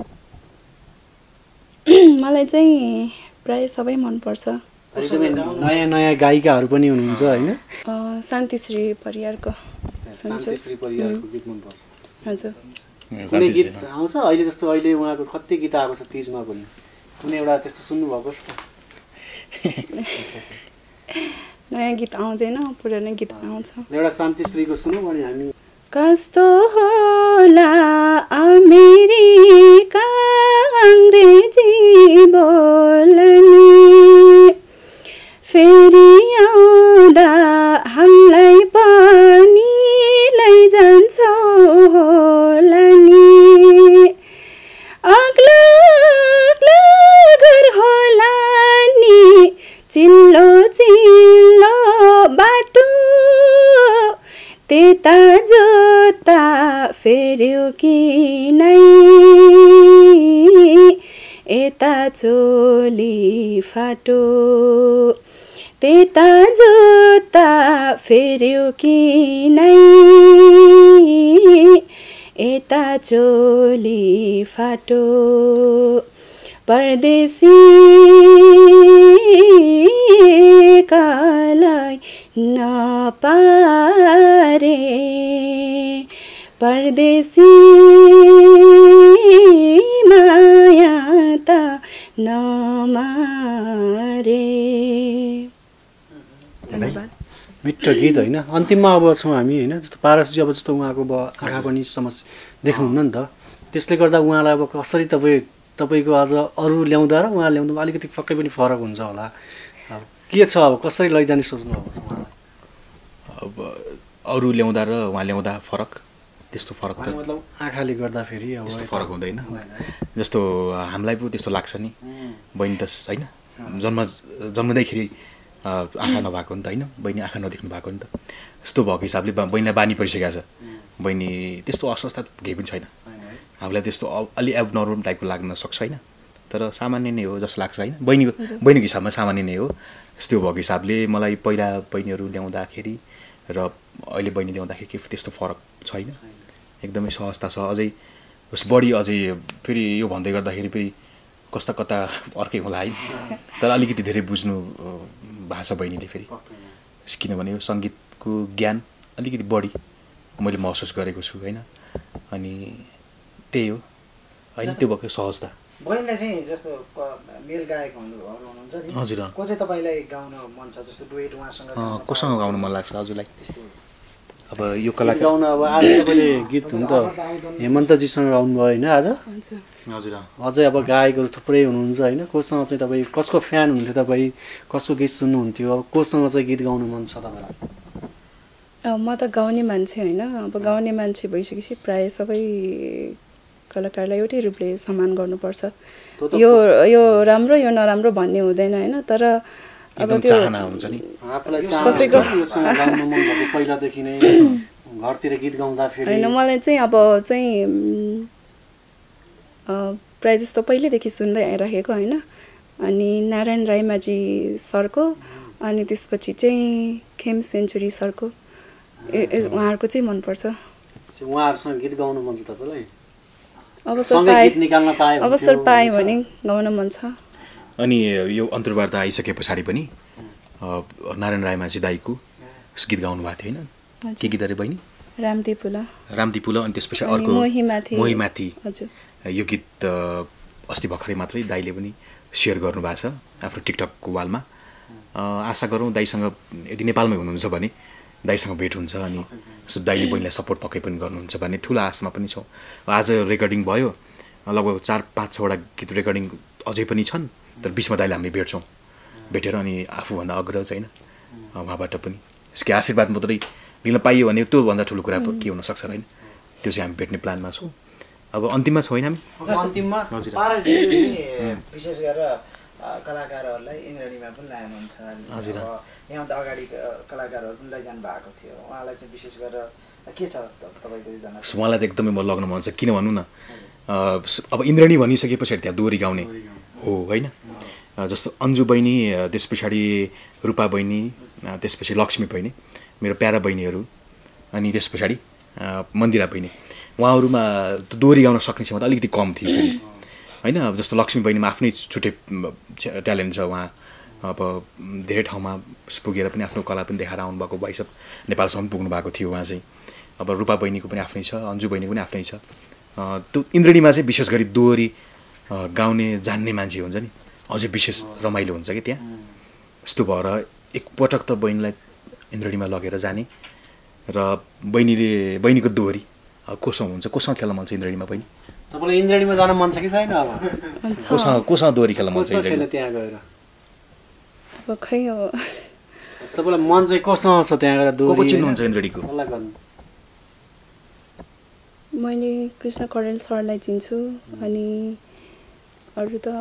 मलाई चाहिँ प्रायः सबै मनपर्छ। नयाँ नयाँ गायिकाहरू पनि हुनुहुन्छ होइन? शान्तिश्री परियारको शान्तिश्री परियारको गीत मनपर्छ? हजुर। कुनै गीत आउँछ अहिले? जस्तो अहिले उहाँको कति गीत आएको छ तिजमा पनि, कुनै एउटा त्यस्तो सुन्नुभएको छ नयाँ गीत आउँदैन, पुरानो गीत आउँछ। एउटा शान्तिश्रीको सुनौँ अनि हामी कस्तो होला अमेरिका अङ्ग्रेजी बोल्ने, फेरि आउँदा हामीलाई पनि लैजान्छ होला नि। अग्लो अग्लो घर होला नि, चिल्लो चिल्लो बाटो, त्यता जोता फेर्यो कि नै, यता चोली फाटो, त्यता जोता फेर्यो कि नै, यता चोली फाटो। परदेशीकालाई नपारे, परदेशी माया त नमारे। धन्यवाद। मिठो गीत होइन। अन्तिममा अब छौँ हामी होइन, जस्तो पारसजी अब जस्तो उहाँको अब आँखा पनि समस्या देख्नुहुन्न नि त, त्यसले गर्दा उहाँलाई अब कसरी तपाईँको आज अरू ल्याउँदा र उहाँ ल्याउँदामा अलिकति पक्कै पनि फरक हुन्छ होला। अब के छ, अब कसरी लैजाने सोच्नुभएको छ उहाँलाई? अब अरू ल्याउँदा र उहाँ ल्याउँदा फरक, त्यस्तो फरक त मतलब आँखाले गर्दाखेरि अब त्यस्तो फरक हुँदैन। जस्तो हामीलाई पो त्यस्तो लाग्छ नि, बहिनी त होइन जन्मँदैखेरि आँखा नभएको नि त होइन, बहिनी आँखा नदेख्नु भएको नि त। यस्तो भएको हिसाबले बहिनीलाई बानी परिसकेको छ, बहिनी त्यस्तो अस्वस्था केही पनि छैन। हामीलाई त्यस्तो अलि एबनर्मल टाइपको लाग्न सक्छ होइन, तर सामान्य नै हो जस्तो लाग्छ होइन, बहिनीको हिसाबमा सामान्य नै हो। यस्तो भएको हिसाबले मलाई पहिला बहिनीहरू ल्याउँदाखेरि र अहिले बहिनी ल्याउँदाखेरि के त्यस्तो फरक छैन, एकदमै सहजता छ। अझै बढी अझै फेरि यो भन्दै गर्दाखेरि फेरि कस्ता कता अर्कै होला है, तर अलिकति धेरै बुझ्नु भएको छ बहिनीले फेरि, किनभने यो सङ्गीतको ज्ञान अलिकति बढी मैले महसुस गरेको छु होइन। अनि त्यही हो होइन, त्यो भएको सहजता। बहिनीलाई चाहिँ जस्तो मेल गायक हुनुहुन्छ नि, हजुर, को चाहिँ तपाईँलाई गाउन मन छ, जस्तो डुएट उहाँसँग कोसँग गाउनु मन लाग्छ हजुरलाई? अब यो कलाकार गाउन अब आज तपाईँले गीत हुन त हेमन्तजीसँग गाउनुभयो होइन आज? हजुर, अझै अब गायकहरू थुप्रै हुनुहुन्छ होइन, कोसँग चाहिँ तपाईँ कसको फ्यान हुनुहुन्थ्यो, तपाईँ कसको गीत सुन्नुहुन्थ्यो, अब कोसँग चाहिँ गीत गाउनु मन छ तपाईँलाई? म त गाउने मान्छे होइन, अब गाउने मान्छे भइसकेपछि प्रायः सबै कलाकारलाई एउटै रूपले सम्मान गर्नुपर्छ। यो राम्रो यो नराम्रो भन्ने हुँदैन होइन, तर अब त्यो चाहना हुन्छ नि आफूलाई कसैको योसँग गाउन मन भएको पहिलादेखि नै घरतिर गीत गाउँदाखेरि होइन। मलाई चाहिँ अब चाहिँ प्रायः जस्तो पहिल्यैदेखि सुन्दै आइराखेको होइन, अनि नारायण राईमाझी सरको, अनि त्यसपछि चाहिँ खेम सेन्चुरी सरको, उहाँहरूको चाहिँ मनपर्छ। उहाँहरूसँग गीत गाउनु मन छ तपाईँलाई? अवसर पाएँ भने गाउन मन छ। अनि यो अन्तर्वार्ता आइसके पछाडि पनि नारायण राईमाझी दाईको गीत गाउनु भएको थियो होइन, के गीत अरे बहिनी? रामदीपुला, अनि त्यसपछि अर्को मोहीमाथि। यो गीत अस्ति भर्खरै मात्रै दाईले पनि सेयर गर्नुभएको छ आफ्नो टिकटकको वालमा। आशा गरौँ दाईसँग यदि नेपालमै हुनुहुन्छ भने दाईसँग भेट हुन्छ, अनि दाईले बहिनीलाई सपोर्ट पक्कै पनि गर्नुहुन्छ भन्ने ठुलो आशमा पनि छौँ। आज रेकर्डिङ भयो, लगभग 4-5-6वटा गीत रेकर्डिङ अझै पनि छन्, तर बिचमा दाईले हामी भेट्छौँ, भेटेर अनि आफूभन्दा अग्रज होइन उहाँबाट पनि यसकै आशीर्वाद मात्रै लिन पाइयो भने त्योभन्दा ठुलो कुरा के हुनसक्छ होइन, त्यो चाहिँ हामी भेट्ने प्लानमा छौँ। अब अन्तिममा छौँ हामी, अन्तिममा विशेष गरेर कलाकारहरूलाई इन्द्रणीमा पनि ल्याउनुहुन्छ। हजुर, यहाँभन्दा अगाडि कलाकारहरू पनि लैजानु भएको थियो, उहाँलाई चाहिँ विशेष गरेर के छ तपाईँको योजना? उहाँलाई त एकदमै लग्न मन छ, किन भनौँ न, अब इन्द्रणी भनिसके पछाडि त्यहाँ दोहोरी गाउने हो होइन, जस्तो अन्जु बहिनी, त्यस पछाडि रूपा बहिनी, त्यसपछि लक्ष्मी बहिनी मेरो प्यारा बहिनीहरू, अनि त्यस पछाडि मन्दिरा बहिनी, उहाँहरूमा दोहोरी गाउन सक्ने क्षमता अलिकति कम थियो फेरि होइन। अब जस्तो लक्ष्मी बहिनीमा आफ्नै छुट्टै ट्यालेन्ट छ, उहाँ अब धेरै ठाउँमा पुगेर पनि आफ्नो कला पनि देखाएर आउनुभएको, भइसक नेपालसम्म पुग्नु भएको थियो उहाँ चाहिँ। अब रूपा बहिनीको पनि आफ्नै छ, अन्जु बहिनीको पनि आफ्नै छ। त्यो इन्द्रणीमा चाहिँ विशेष गरी दोहोरी गाउने जान्ने मान्छे हुन्छ नि अझै विशेष रमाइलो हुन्छ कि त्यहाँ। यस्तो भएर एकपटक त बहिनीलाई इन्द्रणीमा लगेर जाने र बहिनीको दोहोरी कोसँग हुन्छ, कोसँग खेल्न मन छ इन्द्रणीमा बहिनी? तपाईँलाई इन्द्रणीमा जान मन छ कि छैन? अब कोसँग दोहोरी खेल्न मन छ इन्द्रणीमा? त्यहाँ गएर अब खै अब तपाईँलाई मन चाहिँ कोसँग छ त्यहाँ गएर दोहोरी? को चिन्नुहुन्छ इन्द्रणीको? मैले कृष्ण करेल सरलाई चिन्छु अनि अरू त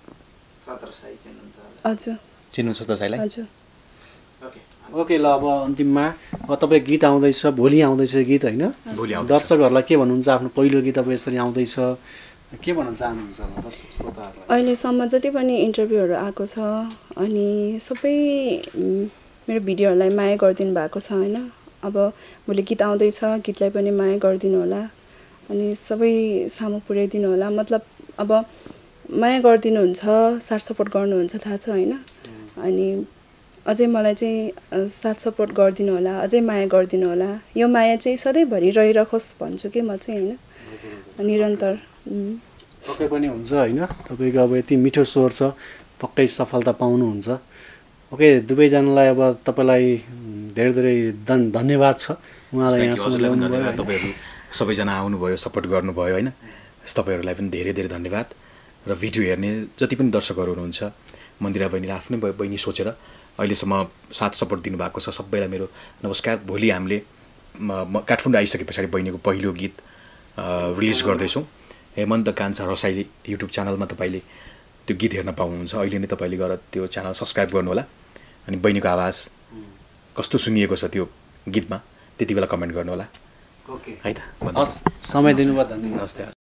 हजुर चिन्नुहुन्छ त साईलाई? हजुर। ओके ल अब अन्तिममा अब तपाईँ गीत आउँदैछ, भोलि आउँदैछ गीत होइन? भोलि आउँदैछ। दर्शकहरूलाई के भन्नुहुन्छ? आफ्नो पहिलो गीत अब यसरी आउँदैछ के भन्न चाहनुहुन्छ दर्शक श्रोताहरूलाई? अहिलेसम्म जति पनि इन्टरभ्यूहरू आएको छ अनि सबै मेरो भिडियोहरूलाई माया गरिदिनु भएको छ होइन। अब भोलि गीत आउँदैछ, गीतलाई पनि माया गरिदिनु होला अनि सबै सामु पुर्याइदिनु होला। मतलब अब माया गरिदिनुहुन्छ, साथ सपोर्ट गर्नुहुन्छ थाहा छ होइन। अनि अझै मलाई चाहिँ साथ सपोर्ट गरिदिनु होला, अझै माया गरिदिनु होला। यो माया चाहिँ सधैँभरि रहिरहोस् भन्छु कि म चाहिँ होइन, निरन्तर। पक्कै पनि हुन्छ होइन, तपाईँको अब यति मिठो स्वर छ, पक्कै सफलता पाउनुहुन्छ। ओके दुवैजनालाई अब तपाईँलाई धेरै धेरै धन्यवाद छ उहाँलाई यहाँसम्म ल्याउनु भयो। तपाईँहरू सबैजना आउनुभयो, सपोर्ट गर्नुभयो होइन, तपाईँहरूलाई पनि धेरै धेरै धन्यवाद। र भिडियो हेर्ने जति पनि दर्शकहरू हुनुहुन्छ, मन्दिरा बहिनीले आफ्नै बहिनी सोचेर अहिलेसम्म साथ सपोर्ट दिनुभएको छ, सबैलाई मेरो नमस्कार। भोलि हामीले काठमाडौँ आइसके पछाडि बहिनीको पहिलो गीत रिलिज गर्दैछौँ। हेमन्त कान्छा रसाइली युट्युब च्यानलमा तपाईँले त्यो गीत हेर्न पाउनुहुन्छ। अहिले नै तपाईँले गएर त्यो च्यानल सब्सक्राइब गर्नुहोला अनि बहिनीको आवाज कस्तो सुनिएको छ त्यो गीतमा त्यति बेला कमेन्ट गर्नुहोला। ओके है त, हस् समय दिनुभयो धन्यवाद। नमस्ते।